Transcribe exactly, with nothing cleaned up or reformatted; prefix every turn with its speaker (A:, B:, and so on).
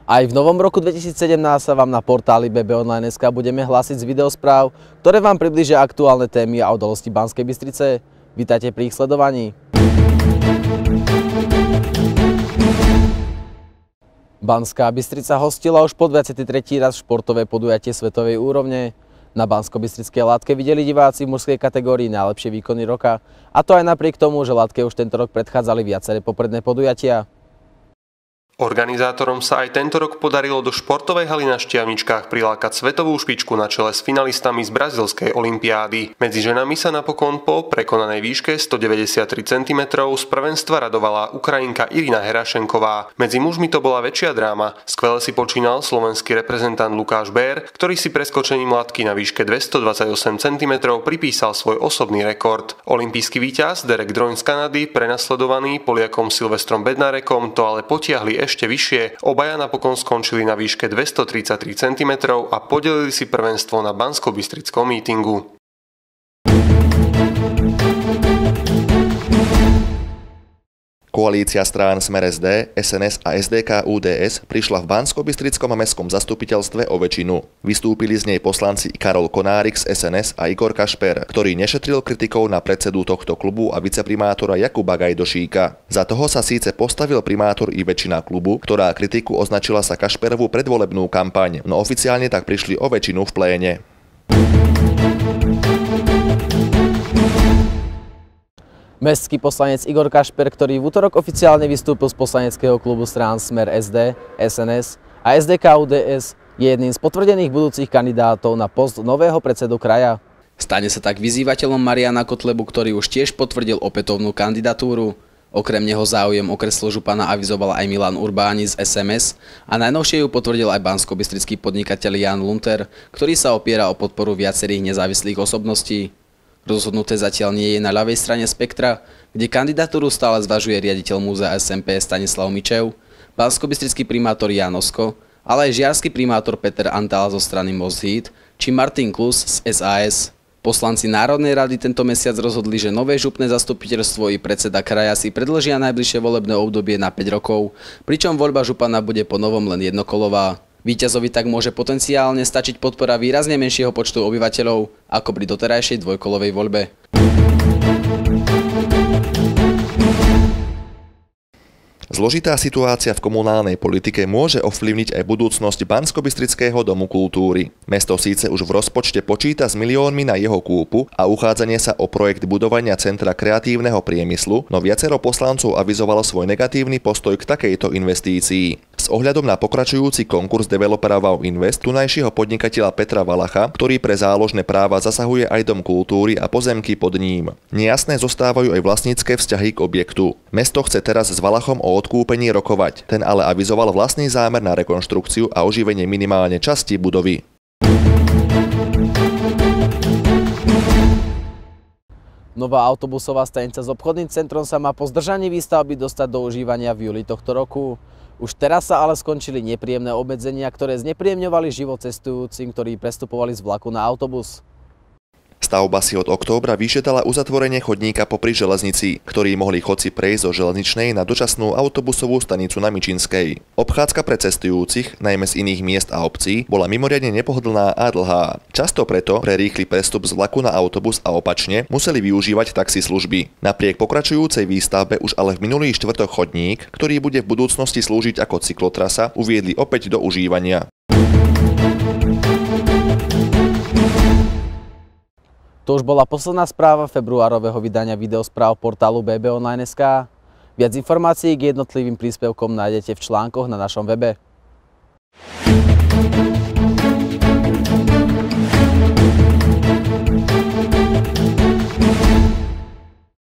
A: Aj v novom roku dvetisícsedemnásť sa vám na portáli bé bé online bodka es ká budeme hlásiť z videospráv, ktoré vám priblížia aktuálne témy a udalosti Banskej Bystrice. Vítajte pri ich sledovaní. Banská Bystrica hostila už po dvadsiaty tretí raz športové podujatie svetovej úrovne. Na banskobystrickej látke videli diváci v mužskej kategórii najlepšie výkony roka, a to aj napriek tomu, že látke už tento rok predchádzali viaceré popredné podujatia.
B: Organizátorom sa aj tento rok podarilo do športovej haly na Štiavničkách prilákať svetovú špičku na čele s finalistami z brazílskej olympiády. Medzi ženami sa napokon po prekonanej výške stodeväťdesiattri centimetrov z prvenstva radovala Ukrajinka Irina Herašenková. Medzi mužmi to bola väčšia dráma. Skvele si počínal slovenský reprezentant Lukáš Bér, ktorý si preskočením látky na výške dvestodvadsaťosem centimetrov pripísal svoj osobný rekord. Olympijský víťaz Derek Droň z Kanady, prenasledovaný Poliakom Silvestrom Bednárekom, to ale potiahli ešte vyššie. Obaja napokon skončili na výške dvestotridsaťtri centimetrov a podelili si prvenstvo na banskobystrickom mítingu.
C: Koalícia strán Smer es dé, es en es a es dé ká ú dé es prišla v Banskobystrickom mestskom zastupiteľstve o väčšinu. Vystúpili z nej poslanci Karol Konárik z es en es a Igor Kašper, ktorý nešetril kritikov na predsedu tohto klubu a viceprimátora Jakuba Gajdošíka. Za toho sa síce postavil primátor i väčšina klubu, ktorá kritiku označila za Kašperovú predvolebnú kampaň, no oficiálne tak prišli o väčšinu v pléne.
A: Mestský poslanec Igor Kašper, ktorý v utorok oficiálne vystúpil z poslaneckého klubu strán Smer es dé, es en es a es dé ká ú dé es, je jedným z potvrdených budúcich kandidátov na post nového predsedu kraja. Stane sa tak vyzývateľom Mariana Kotlebu, ktorý už tiež potvrdil opätovnú kandidatúru. Okrem neho záujem okresného župana avizoval aj Milan Urbáni z es em es a najnovšie ju potvrdil aj banskobystrický podnikateľ Jan Lunter, ktorý sa opiera o podporu viacerých nezávislých osobností. Rozhodnuté zatiaľ nie je na ľavej strane spektra, kde kandidatúru stále zvažuje riaditeľ múzea es em pé Stanislav Mičev, banskobystrický primátor Ján Osko, ale aj žiarsky primátor Peter Antala zo strany Most Heat či Martin Klus z es a es. Poslanci Národnej rady tento mesiac rozhodli, že nové župné zastupiteľstvo i predseda kraja si predĺžia najbližšie volebné obdobie na päť rokov, pričom voľba župana bude po novom len jednokolová. Víťazovi tak môže potenciálne stačiť podpora výrazne menšieho počtu obyvateľov ako pri doterajšej dvojkolovej voľbe.
C: Zložitá situácia v komunálnej politike môže ovplyvniť aj budúcnosť Banskobystrického domu kultúry. Mesto síce už v rozpočte počíta s miliónmi na jeho kúpu a uchádzanie sa o projekt budovania centra kreatívneho priemyslu, no viacero poslancov avizovalo svoj negatívny postoj k takejto investícii. S ohľadom na pokračujúci konkurs developera Wow Invest tunajšieho podnikateľa Petra Valacha, ktorý pre záložné práva zasahuje aj dom kultúry a pozemky pod ním. Nejasné zostávajú aj vlastnícke vzťahy k objektu. Mesto chce teraz s Valachom o odkúpení rokovať, ten ale avizoval vlastný zámer na rekonštrukciu a oživenie minimálne časti budovy.
A: Nová autobusová stanica s obchodným centrom sa má po zdržaní výstavby dostať do užívania v júli tohto roku. Už teraz sa ale skončili nepríjemné obmedzenia, ktoré znepríjemňovali život cestujúcim, ktorí prestupovali z vlaku na autobus.
C: Stavba si od októbra vyžiadala uzatvorenie chodníka popri železnici, ktorý mohli chodci prejsť zo železničnej na dočasnú autobusovú stanicu na Mičinskej. Obchádzka pre cestujúcich, najmä z iných miest a obcí, bola mimoriadne nepohodlná a dlhá. Často preto pre rýchly prestup z vlaku na autobus a opačne museli využívať taxislužby. Napriek pokračujúcej výstavbe už ale v minulý štvrtok chodník, ktorý bude v budúcnosti slúžiť ako cyklotrasa, uviedli opäť do užívania.
A: To už bola posledná správa februárového vydania videospráv portálu bé bé online bodka es ká. Viac informácií k jednotlivým príspevkom nájdete v článkoch na našom webe.